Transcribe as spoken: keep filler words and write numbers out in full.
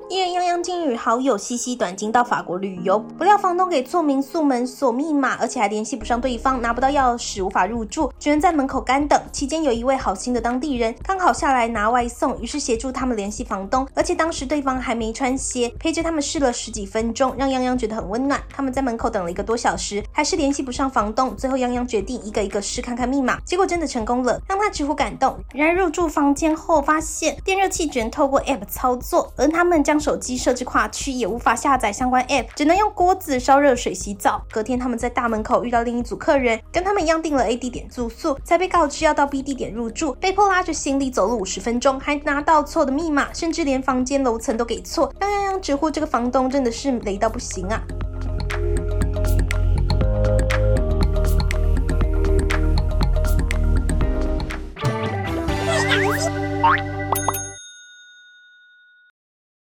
一人泱泱竟与好友西西短经到法国旅游，不料房东给错民宿门锁密码，而且还联系不上对方，拿不到钥匙，无法入住，只能在门口干等。期间有一位好心的当地人刚好下来拿外送，于是协助他们联系房东，而且当时对方还没穿鞋，陪着他们试了十几分钟，让泱泱觉得很温暖。他们在门口等了一个多小时，还是联系不上房东，最后泱泱决定一个一个试看看密码，结果真的成功了，让他直呼感动。然而入住房间后发现电热器只能透过 app 操作，而他们将手机设置跨区，也无法下载相关 app， 只能用锅子烧热水洗澡。隔天他们在大门口遇到另一组客人，跟他们一样订了 A 地点住宿，才被告知要到 B 地点入住，被迫拉着行李走了五十分钟，还拿到错的密码，甚至连房间楼层都给错，让泱泱直呼这个房东真的是雷到不行啊。 Bye.